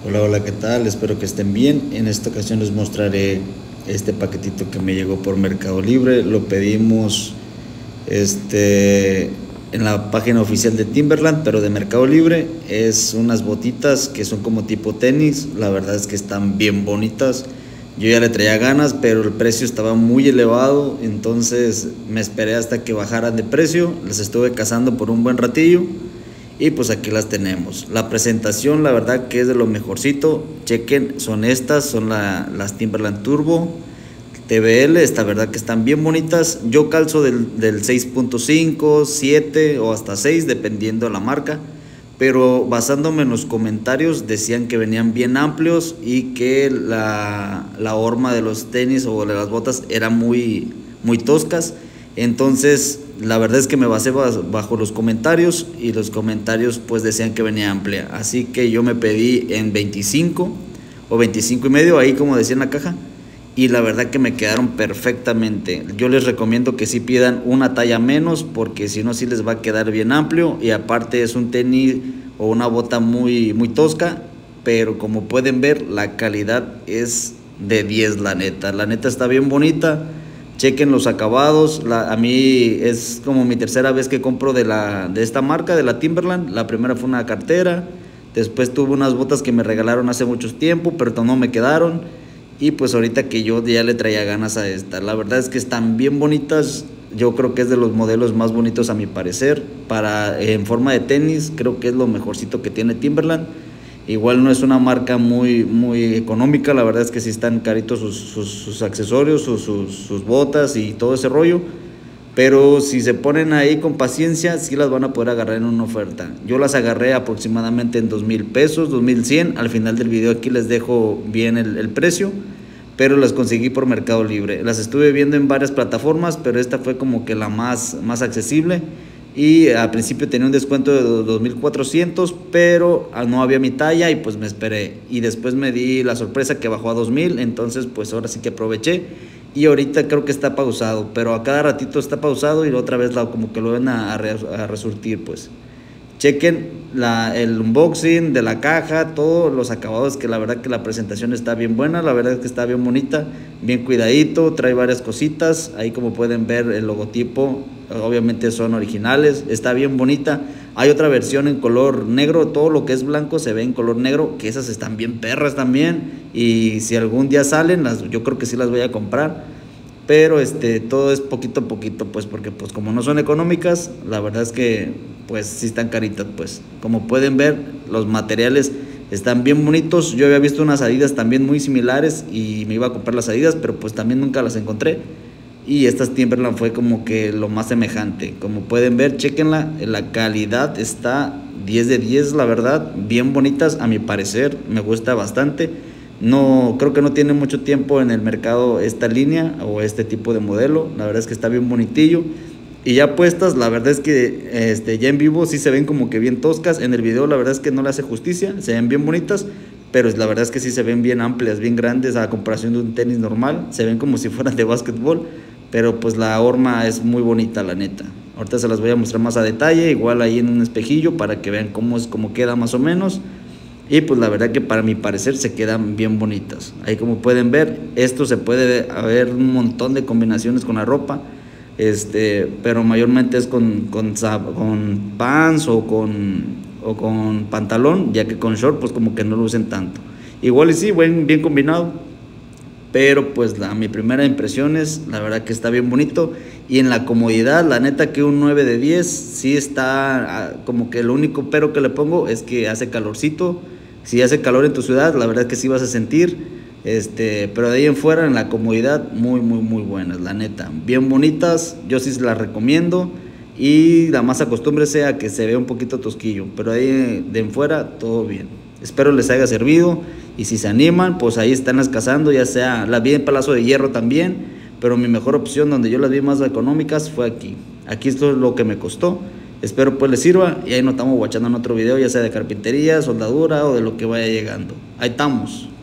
Hola, hola, ¿qué tal? Espero que estén bien. En esta ocasión les mostraré este paquetito que me llegó por Mercado Libre. Lo pedimos en la página oficial de Timberland, pero de Mercado Libre. Es unas botitas que son como tipo tenis. La verdad es que están bien bonitas. Yo ya le traía ganas, pero el precio estaba muy elevado, entonces me esperé hasta que bajaran de precio. Las estuve cazando por un buen ratillo. Y pues aquí las tenemos. La presentación, la verdad que es de lo mejorcito. Chequen, son estas, son las Timberland Turbo TBL. Esta verdad que están bien bonitas. Yo calzo del 6.5, 7 o hasta 6, dependiendo de la marca. Pero basándome en los comentarios, decían que venían bien amplios y que la horma de los tenis o de las botas eran muy toscas. Entonces, la verdad es que me basé bajo los comentarios, y los comentarios pues decían que venía amplia. Así que yo me pedí en 25 o 25 y medio, ahí como decía en la caja. Y la verdad que me quedaron perfectamente. Yo les recomiendo que sí pidan una talla menos, porque si no sí les va a quedar bien amplio. Y aparte es un tenis o una bota muy tosca, pero como pueden ver la calidad es de 10, la neta. La neta está bien bonita. Chequen los acabados. A mí es como mi tercera vez que compro de esta marca, de la Timberland. La primera fue una cartera. Después tuve unas botas que me regalaron hace mucho tiempo, pero no me quedaron. Y pues ahorita que yo ya le traía ganas a esta. La verdad es que están bien bonitas. Yo creo que es de los modelos más bonitos a mi parecer. En forma de tenis, creo que es lo mejorcito que tiene Timberland. Igual no es una marca muy económica, la verdad es que sí están caritos sus accesorios, sus botas y todo ese rollo. Pero si se ponen ahí con paciencia, sí las van a poder agarrar en una oferta. Yo las agarré aproximadamente en 2,000 pesos, 2,100. Al final del video aquí les dejo bien el precio, pero las conseguí por Mercado Libre. Las estuve viendo en varias plataformas, pero esta fue como que la más accesible. Y al principio tenía un descuento de 2,400, pero no había mi talla y pues me esperé. Y después me di la sorpresa que bajó a 2,000, entonces pues ahora sí que aproveché. Y ahorita creo que está pausado, pero a cada ratito está pausado y otra vez como que lo ven a resurtir pues. Chequen el unboxing de la caja, todos los acabados, que la verdad que la presentación está bien buena, la verdad que está bien bonita, bien cuidadito, trae varias cositas, ahí como pueden ver el logotipo, obviamente son originales, está bien bonita. Hay otra versión en color negro, todo lo que es blanco se ve en color negro, que esas están bien perras también, y si algún día salen, yo creo que sí las voy a comprar. Pero todo es poquito a poquito, pues, porque pues como no son económicas, la verdad es que pues sí están caritas. Pues como pueden ver, los materiales están bien bonitos. Yo había visto unas Adidas también muy similares y me iba a comprar las Adidas, pero pues también nunca las encontré, y estas Timberland fue como que lo más semejante. Como pueden ver, chequenla, la calidad está 10 de 10, la verdad, bien bonitas a mi parecer, me gusta bastante. No, creo que no tiene mucho tiempo en el mercado esta línea o este tipo de modelo. La verdad es que está bien bonitillo. Y ya puestas, la verdad es que ya en vivo sí se ven como que bien toscas. En el video la verdad es que no le hace justicia, se ven bien bonitas, pero la verdad es que sí se ven bien amplias, bien grandes a comparación de un tenis normal. Se ven como si fueran de básquetbol, pero pues la horma es muy bonita, la neta. Ahorita se las voy a mostrar más a detalle, igual ahí en un espejillo, para que vean cómo queda más o menos. Y pues la verdad que para mi parecer se quedan bien bonitas. Ahí como pueden ver, esto se puede haber un montón de combinaciones con la ropa. Pero mayormente es con pants o con pantalón, ya que con short pues como que no lo usen tanto. Igual y sí, bien combinado, pero pues mi primera impresión es, la verdad que está bien bonito. Y en la comodidad, la neta que un 9 de 10, sí está como que lo único pero que le pongo es que hace calorcito. Si hace calor en tu ciudad, la verdad que sí vas a sentir, pero de ahí en fuera, en la comodidad, muy buenas, la neta, bien bonitas. Yo sí se las recomiendo, y la más acostúmbrese a que se vea un poquito tosquillo, pero ahí de en fuera todo bien. Espero les haya servido, y si se animan, pues ahí están las cazando, ya sea, las vi en Palacio de Hierro también, pero mi mejor opción donde yo las vi más económicas fue aquí. Aquí esto es lo que me costó. Espero pues les sirva, y ahí nos estamos guachando en otro video, ya sea de carpintería, soldadura o de lo que vaya llegando. Ahí estamos.